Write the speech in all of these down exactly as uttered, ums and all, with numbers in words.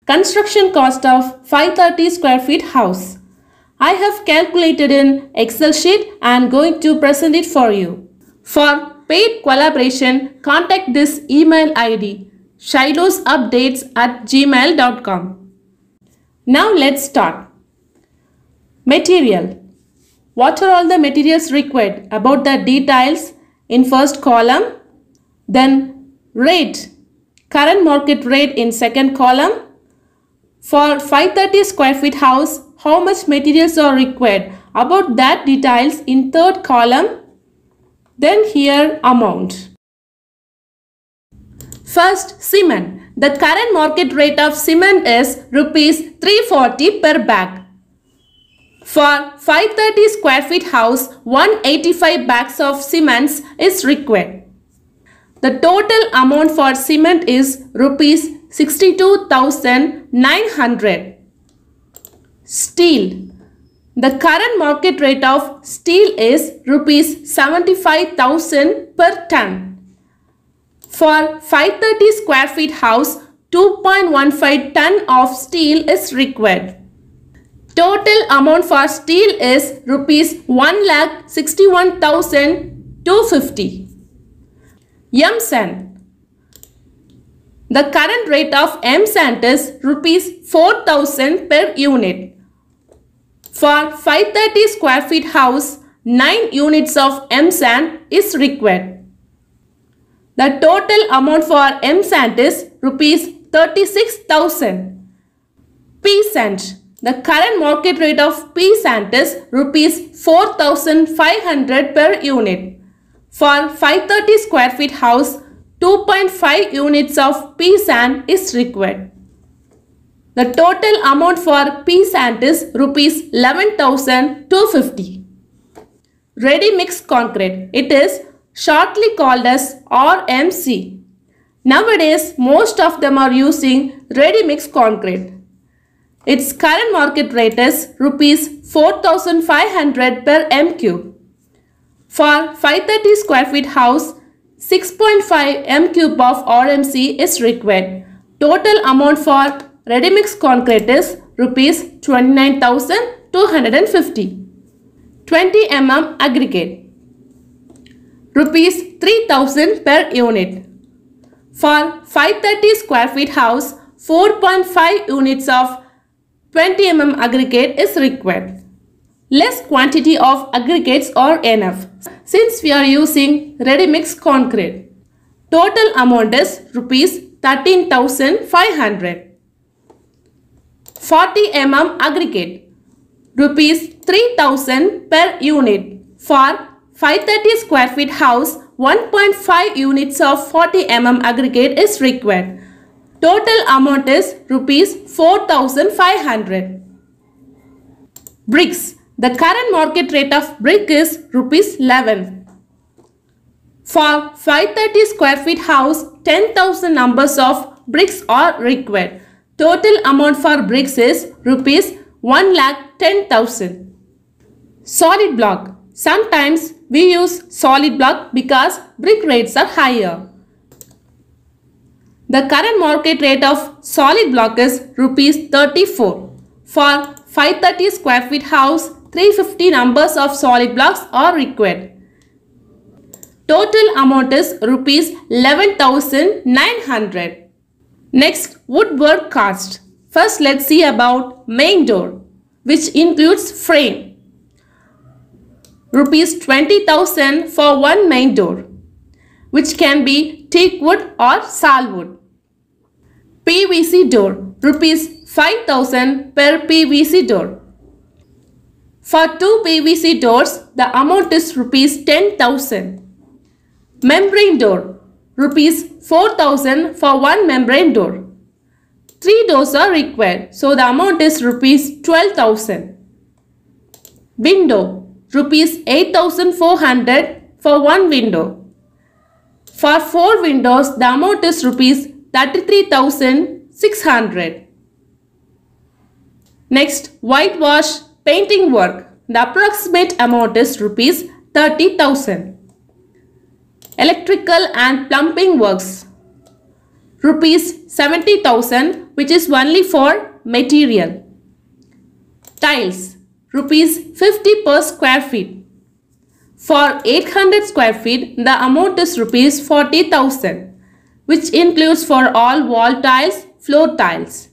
Construction cost of five hundred thirty square feet house. I have calculated in Excel sheet and going to present it for you. For paid collaboration, contact this email I D Shylusupdates at gmail dot com. Now let's start. Material. What are all the materials required? About the details in first column. Then rate. Current market rate in second column. For five hundred thirty square feet house, how much materials are required? About that details in third column. Then here amount. First, cement. The current market rate of cement is rupees three hundred forty per bag. For five hundred thirty square feet house, one hundred eighty-five bags of cement is required. The total amount for cement is rupees sixty-two thousand nine hundred. Steel. The current market rate of steel is rupees seventy-five thousand per ton. For five hundred thirty square feet house, two point one five ton of steel is required. Total amount for steel is rupees one lakh sixty-one thousand two hundred fifty. M sand. The current rate of M sand is rupees four thousand per unit. For five hundred thirty square feet house, nine units of M sand is required. The total amount for M sand is rupees thirty-six thousand. P sand. The current market rate of P sand is rupees four thousand five hundred per unit. For five hundred thirty square feet house, two point five units of P sand is required. The total amount for P sand is rupees eleven thousand two hundred fifty. Ready mix concrete. It is shortly called as R M C. Nowadays, most of them are using ready mix concrete. Its current market rate is rupees four thousand five hundred per m cube. For five hundred thirty square feet house, six point five m cube of R M C is required. Total amount for ready mix concrete is rupees twenty-nine thousand two hundred fifty. twenty millimeter aggregate. Rupees three thousand per unit. For five hundred thirty square feet house, four point five units of twenty millimeter aggregate is required. Less quantity of aggregates are enough since we are using ready mix concrete. Total amount is rupees thirteen thousand five hundred. forty millimeter aggregate. Rupees three thousand per unit. For five hundred thirty square feet house, one point five units of forty millimeter aggregate is required. Total amount is rupees four thousand five hundred. Bricks. The current market rate of brick is rupees eleven. For five hundred thirty square feet house, ten thousand numbers of bricks are required. Total amount for bricks is rupees one lakh ten thousand. Solid block. Sometimes we use solid block because brick rates are higher. The current market rate of solid block is rupees thirty-four. For five hundred thirty square feet house, three hundred fifty numbers of solid blocks are required. Total amount is rupees eleven thousand nine hundred. Next, woodwork cost. First, let's see about main door, which includes frame. Rupees twenty thousand for one main door, which can be teak wood or sal wood. P V C door. Rupees five thousand per P V C door. For two P V C doors, the amount is rupees ten thousand. Membrane door. Rupees four thousand for one membrane door. Three doors are required, so the amount is rupees twelve thousand. Window. Rupees eight thousand four hundred for one window. For four windows, the amount is rupees thirty-three thousand six hundred. Next, whitewash painting work. The approximate amount is rupees thirty thousand. Electrical and plumbing works. rupees seventy thousand, which is only for material. Tiles, rupees fifty per square feet. For eight hundred square feet, the amount is rupees forty thousand, which includes for all wall tiles, floor tiles.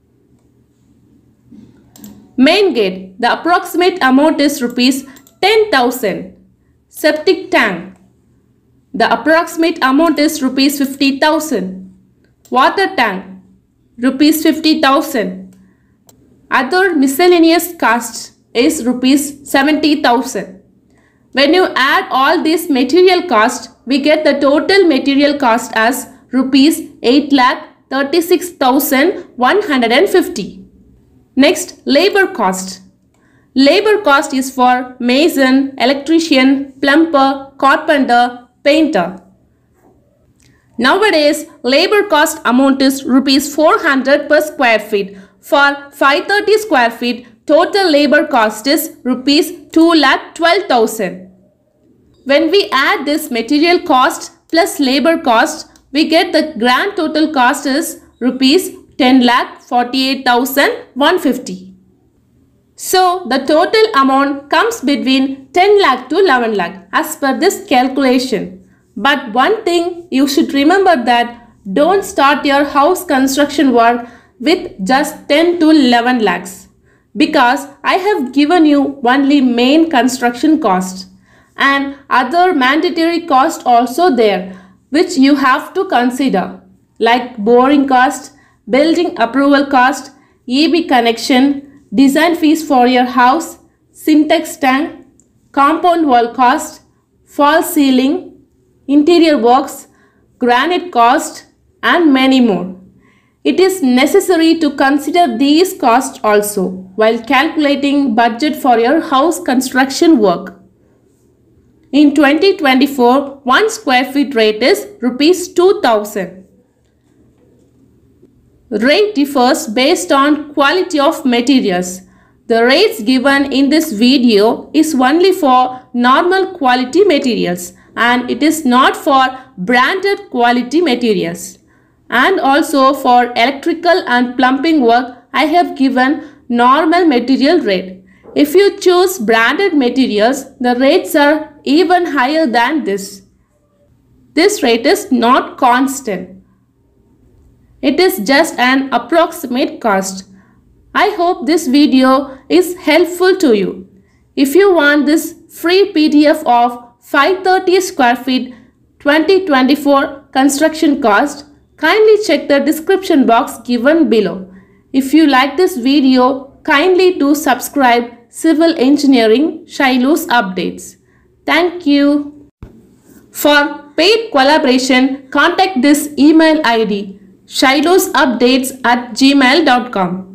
Main gate, the approximate amount is rupees ten thousand. Septic tank, the approximate amount is rupees fifty thousand. Water tank, rupees fifty thousand. Other miscellaneous costs is rupees seventy thousand. When you add all these material costs, we get the total material cost as rupees eight lakh thirty-six thousand one hundred fifty. Next, labor cost. Labor cost is for mason, electrician, plumber, carpenter, painter. Nowadays, labor cost amount is rupees four hundred per square feet. For five hundred thirty square feet, total labor cost is rupees two lakh twelve thousand. When we add this material cost plus labor cost, we get the grand total cost is rupees ten lakh forty-eight thousand one hundred fifty. So the total amount comes between ten lakh to eleven lakh as per this calculation. But one thing you should remember that don't start your house construction work with just ten to eleven lakhs, because I have given you only main construction cost and other mandatory cost also there which you have to consider, like boring cost, building approval cost, E B connection, design fees for your house, syntax tank, compound wall cost, false ceiling, interior works, granite cost and many more. It is necessary to consider these costs also while calculating budget for your house construction work. In twenty twenty-four, one square feet rate is rupees two thousand. Rate differs based on quality of materials. The rates given in this video is only for normal quality materials and it is not for branded quality materials. And also for electrical and plumbing work, I have given normal material rate. If you choose branded materials, the rates are even higher than this. This rate is not constant. It is just an approximate cost. I hope this video is helpful to you. If you want this free P D F of five hundred thirty square feet twenty twenty-four construction cost, kindly check the description box given below. If you like this video, kindly do subscribe Civil Engineering Shylus Updates. Thank you. For paid collaboration, contact this email I D shylusupdates at gmail dot com.